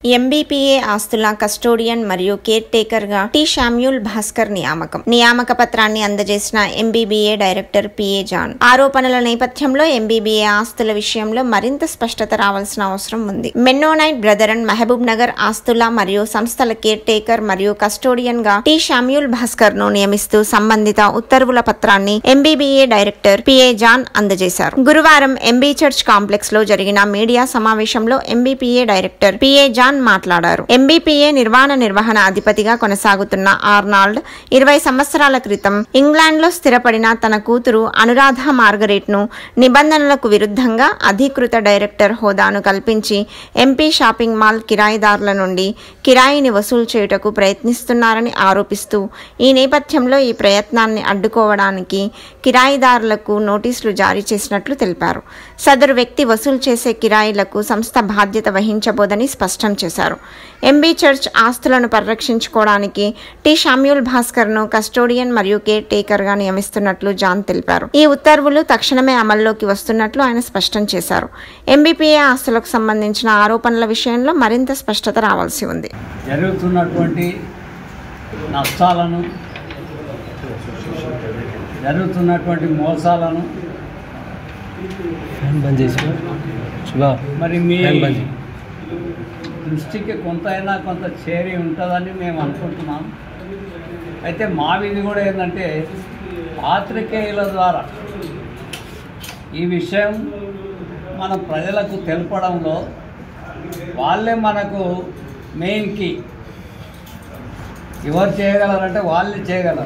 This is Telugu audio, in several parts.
ఎంబీపీఏ ఆస్తుల కస్టోడియన్ మరియు కేర్ టేకర్ గా టి శామ్యూల్ భాస్కర్ నియామక పత్రాన్ని అందజేసిన ఎంబీబీఏ డైరెక్టర్ పిఏ జాన్. ఆరోపణల నేపథ్యంలో ఎంబీబీఏ ఆస్తుల విషయంలో మరింత స్పష్టత రావాల్సిన అవసరం ఉంది. మెన్నోనైట్ బ్రదరన్ మహబూబ్ నగర్ ఆస్తుల మరియు సంస్థల కేర్ టేకర్ మరియు కస్టోడియన్ గా టి శామ్యూల్ భాస్కర్ ను నియమిస్తూ సంబంధిత ఉత్తర్వుల పత్రాన్ని ఎంబీబీఏ డైరెక్టర్ పిఏ జాన్ అందజేశారు. గురువారం ఎంబీ చర్చ్ కాంప్లెక్స్ లో జరిగిన మీడియా సమావేశంలో ఎంబీపీఏ డైరెక్టర్ పిఏ జాన్ మాట్లాడారు. ఎంబీపీఏ నిర్వహణ అధిపతిగా కొనసాగుతున్న ఆర్నాల్డ్ 20 సంవత్సరాల క్రితం ఇంగ్లాండ్ లో స్థిరపడిన తన కూతురు అనురాధ మార్గరెట్ ను నిబంధనలకు విరుద్ధంగా అధికృత డైరెక్టర్ హోదాను కల్పించి ఎంపీ షాపింగ్ మాల్ కిరాయిదారుల నుండి కిరాయిని వసూలు చేయుటకు ప్రయత్నిస్తున్నారని ఆరోపిస్తూ ఈ నేపథ్యంలో ఈ ప్రయత్నాన్ని అడ్డుకోవడానికి కిరాయిదారులకు నోటీసులు జారీ చేసినట్లు తెలిపారు. సదరు వ్యక్తి వసూలు చేసే కిరాయిలకు సంస్థ బాధ్యత వహించబోదని స్పష్టం చేశారు. ఎంబీ చర్చ్ ఆస్తులను పరిరక్షించుకోవడానికి టి శామ్యూల్ భాస్కర్ ను కస్టోడియన్ మరియు కేర్ టేకర్ గా నియమిస్తున్నట్లు జాన్ తెలిపారు. ఈ ఉత్తర్వులు తక్షణమే అమల్లోకి వస్తున్నట్లు ఆయన స్పష్టం చేశారు. ఎంబీపీఏ ఆస్తులకు సంబంధించిన ఆరోపణల విషయంలో మరింత స్పష్టత రావాల్సి ఉంది. జరుగుతున్నటువంటి నష్టాలను, జరుగుతున్నటువంటి మోసాలను మరి మీ దృష్టికి కొంత చేరి ఉంటుందని మేము అనుకుంటున్నాం. అయితే మా విధి కూడా ఏంటంటే పాత్రికేయుల ద్వారా ఈ విషయం మన ప్రజలకు తెలపడంలో వాళ్ళే మనకు మెయిన్ కీ. ఎవరు చేయగలరంటే వాళ్ళే చేయగలరు.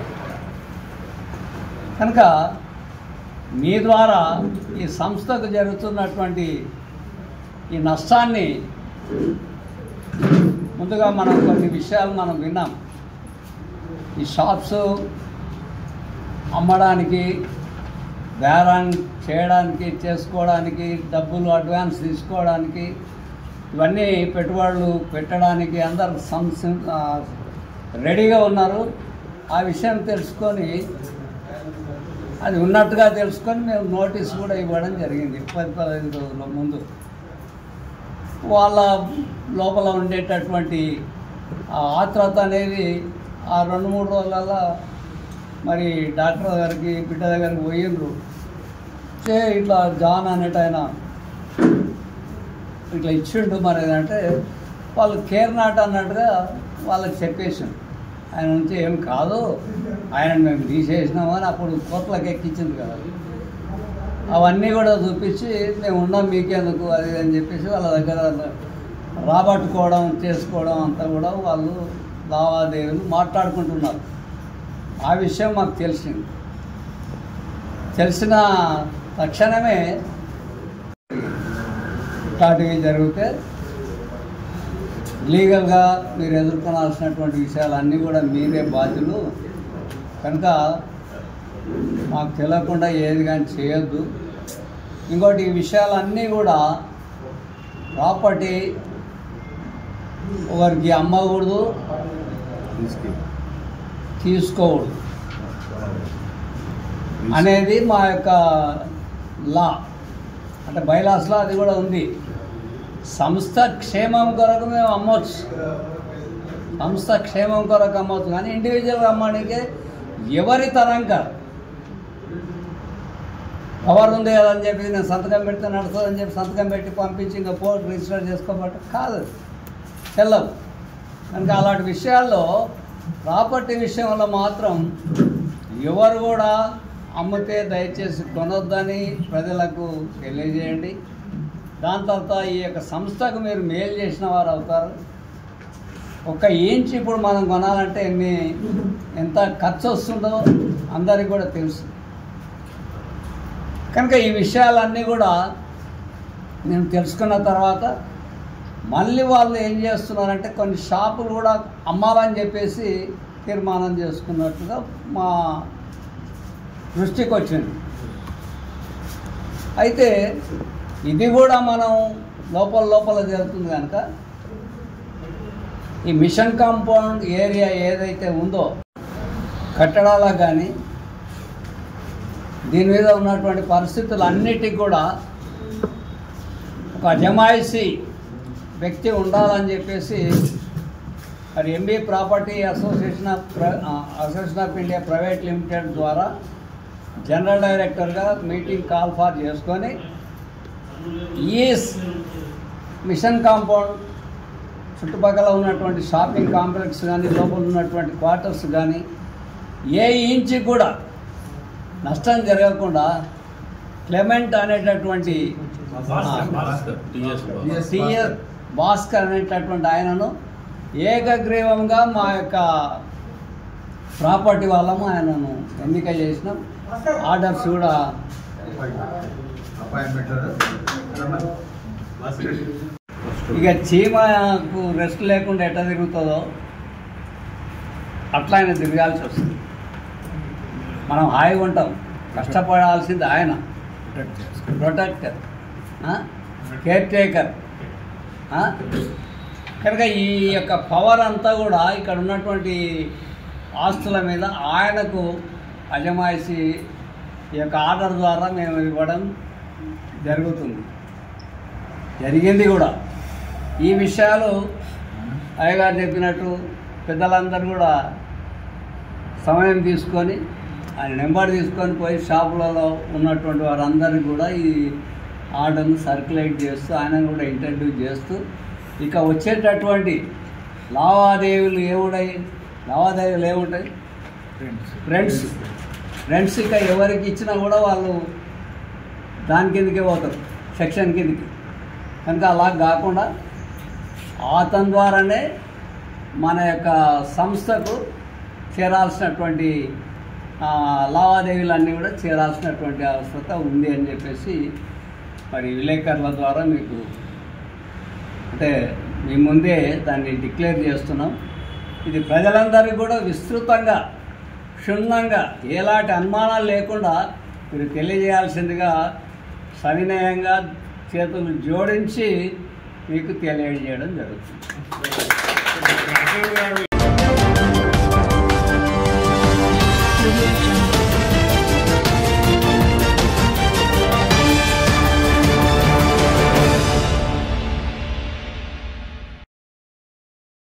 కనుక మీ ద్వారా ఈ సంస్థకు జరుగుతున్నటువంటి ఈ నష్టాన్ని ముందుగా మనం కొన్ని విషయాలు మనం విన్నాం. ఈ షాప్స్ అమ్మడానికి, బేరం చేయడానికి, చేసుకోవడానికి, డబ్బులు అడ్వాన్స్ తీసుకోవడానికి, ఇవన్నీ పెట్టుబడులు పెట్టడానికి అందరు రెడీగా ఉన్నారు. ఆ విషయం తెలుసుకొని, అది ఉన్నట్టుగా తెలుసుకొని మేము నోటీస్ కూడా ఇవ్వడం జరిగింది 10-15 రోజుల ముందు. వాళ్ళ లోపల ఉండేటటువంటి ఆత్రత అనేది ఆ 2-3 రోజులలో మరి డాక్టర్ దగ్గరికి, బిడ్డ దగ్గరికి పోయిండ్రు. ఇట్లా జాన్ అనేట ఆయన ఇట్లా ఇచ్చిండు మరి అంటే వాళ్ళు కేర్ నాట్ అన్నట్టుగా వాళ్ళకి చెప్పేసాం. ఆయన నుంచి ఏం కాదు, ఆయన మేము తీసేసినామని అప్పుడు కోట్లకి ఎక్కించింది కదా. అవన్నీ కూడా చూపించి మేము ఉన్నాం మీకెందుకు అది అని చెప్పేసి వాళ్ళ దగ్గర రాబట్టుకోవడం, చేసుకోవడం అంతా కూడా వాళ్ళు లావాదేవీలు మాట్లాడుకుంటున్నారు. ఆ విషయం మాకు తెలిసింది. తెలిసిన తక్షణమే ఇట్లాంటివి జరిగితే లీగల్గా మీరు ఎదుర్కొనాల్సినటువంటి విషయాలన్నీ కూడా మీరే బాధ్యులు. కనుక మాకు తెలియకుండా ఏది కానీ చేయొద్దు. ఇంకోటి, ఈ విషయాలన్నీ కూడా ప్రాపర్టీ ఒకరికి అమ్మకూడదు, తీసుకోకూడదు అనేది మా యొక్క లా. అంటే బైలాస్లో అది కూడా ఉంది. సంస్థ క్షేమం కొరకు మేము అమ్మవచ్చు, సంస్థ క్షేమం కొరకు అమ్మవచ్చు. కానీ ఇండివిజువల్గా అమ్మడానికి ఎవరి తరంగా పవర్ ఉంది కదా అని చెప్పి నేను సంతకం పెడితే నడుస్తుందని చెప్పి సంతకం పెట్టి పంపించి ఇంకా పోర్ట్ రిజిస్టర్ చేసుకోబట్టి కాదు, చెల్లవు. కనుక అలాంటి విషయాల్లో ప్రాపర్టీ విషయంలో మాత్రం ఎవరు కూడా అమ్మితే దయచేసి కొనొద్దని ప్రజలకు తెలియజేయండి. దాని తర్వాత ఈ యొక్క సంస్థకు మీరు మేలు చేసిన వారు అవుతారు. 1 ఇంచ్ ఇప్పుడు మనం కొనాలంటే ఎంత ఖర్చు వస్తుందో అందరికీ కూడా తెలుసు. కనుక ఈ విషయాలన్నీ కూడా నేను తెలుసుకున్న తర్వాత మళ్ళీ వాళ్ళు ఏం చేస్తున్నారంటే కొన్ని షాపులు కూడా అమ్మాలని చెప్పేసి తీర్మానం చేసుకున్నట్టుగా మా దృష్టికి వచ్చింది. అయితే ఇది కూడా మనం లోపల జరుగుతుంది కనుక ఈ మిషన్ కాంపౌండ్ ఏరియా ఏదైతే ఉందో కట్టడాలకు కానీ దీని మీద ఉన్నటువంటి పరిస్థితులన్నిటికీ కూడా ఒక అజమాయిషీ వ్యక్తి ఉండాలని చెప్పేసి మరి MB property association of India private limited ద్వారా జనరల్ డైరెక్టర్గా మీటింగ్ కాల్ ఫార్ చేసుకొని ఈ మిషన్ కాంపౌండ్ చుట్టుపక్కల ఉన్నటువంటి షాపింగ్ కాంప్లెక్స్ కానీ లోపల ఉన్నటువంటి క్వార్టర్స్ కానీ ఏ ఇంచి కూడా నష్టం జరగకుండా క్లెమెంట్ అనేటటువంటి టిఎస్ భాస్కర్ అనేటటువంటి ఆయనను ఏకగ్రీవంగా మా యొక్క ప్రాపర్టీ వాళ్ళము ఆయనను ఎన్నిక చేసినాం. ఆర్డర్స్ కూడా ఇక చీమకు రెస్ట్ లేకుండా ఎట్లా తిరుగుతుందో అట్లా ఆయన తిరగాల్సి వస్తుంది. మనం హాయిగా ఉంటాం, కష్టపడాల్సింది ఆయన ప్రొటెక్టర్, కేర్ టేకర్. కనుక ఈ యొక్క పవర్ అంతా కూడా ఇక్కడ ఉన్నటువంటి ఆస్తుల మీద ఆయనకు అజమాయిషి ఈ యొక్క ఆర్డర్ ద్వారా మేము ఇవ్వడం జరిగింది కూడా. ఈ విషయాలు అయ్యగారు చెప్పినట్టు పెద్దలందరూ కూడా సమయం తీసుకొని ఆయన నెంబర్ తీసుకొని పోయి షాపులలో ఉన్నటువంటి వారందరికీ కూడా ఈ ఆర్డర్ను సర్క్యులేట్ చేస్తూ ఆయనను కూడా ఇంట్రడ్యూస్ చేస్తూ ఇక వచ్చేటటువంటి లావాదేవీలు ఏముంటాయి ఫ్రెండ్స్ ఇక ఎవరికి ఇచ్చినా కూడా వాళ్ళు దాని కిందకే పోతారు, సెక్షన్ కిందకి. కనుక అలా కాకుండా అతని ద్వారానే మన యొక్క సంస్థకు చేరాల్సినటువంటి లావాదేవీలన్నీ కూడా చేరాల్సినటువంటి అవసరత ఉంది అని చెప్పేసి మరి విలేకరుల ద్వారా మీకు అంటే మీ ముందే దాన్ని డిక్లేర్ చేస్తున్నాం. ఇది ప్రజలందరికీ కూడా విస్తృతంగా క్షుణ్ణంగా ఎలాంటి అనుమానాలు లేకుండా మీరు తెలియజేయాల్సిందిగా సవినయంగా చేతులు జోడించి మీకు తెలియజేయడం జరుగుతుంది.